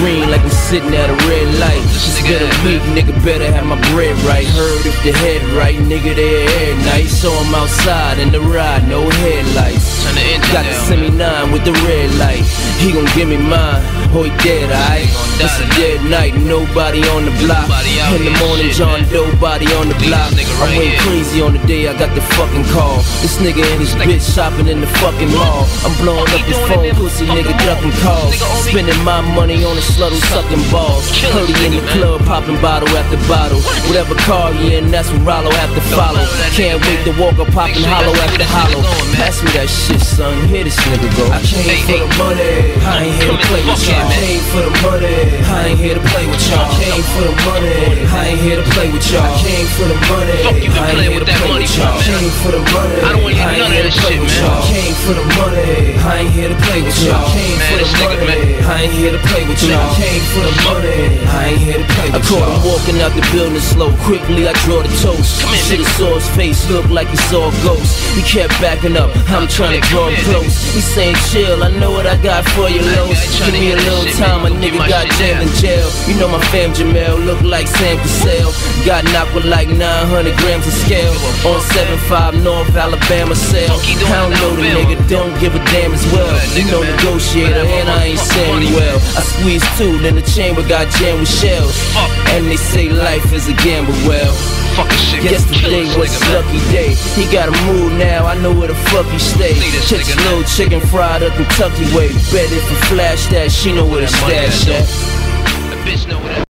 green like I'm sitting at a red light. Just get a week, nigga better have my bread right. Heard if the head right, nigga they air nice. So I'm outside in the ride, no headlights. Got the semi-9 with the red light. He gon' give me mine, oh he dead, aight. It's a dead night, nobody on the block. In the morning, John Doe body on the block. I went crazy on the day I got the fucking call. This nigga and his bitch shopping in the fucking mall. I'm blowing up his phone, pussy nigga ducking calls. Spending my money on a slut who sucking balls. Heard he in the club popping bottle after bottle. Whatever car you in, that's what Rollo have to follow. Can't wait to walk up popping hollow after hollow. Pass me that shit, son, here this nigga go. I came for the money, I ain't here to play with y'all. I came for the money, I ain't here to play with y'all. I came for the money, I ain't here to play with y'all. I came for the money, Fuck you been playing with that money for, man. Came for the money, I don't want to hear none of that shit, man. Came for the money, I ain't here to play with y'all. Came for the money, I ain't here to play with y'all. Came for the money, I ain't here to play with y'all. I caught him walking out the building slow. Quickly I draw the toast. Should've saw his face look like he saw a ghost. He kept backing up, I'm trying to draw him close. He saying chill, I know what I got for you, Los. Give me a little time, a nigga got jammed in jail. You know my fam Jamel, look like Sam Cassell. Got knocked with like 900 grams of scale. On 75 North Alabama sale. I don't know the nigga, don't give a damn as well. You know negotiator, and I ain't saying well. I squeezed two, then the chamber got jammed with shells. And they say life is a gamble, well. Yesterday was a lucky day. He got a mood now, I know where the fuck he stay. Chicks little chicken fried up Kentucky way. Bet if we flash that, she know where to stash that.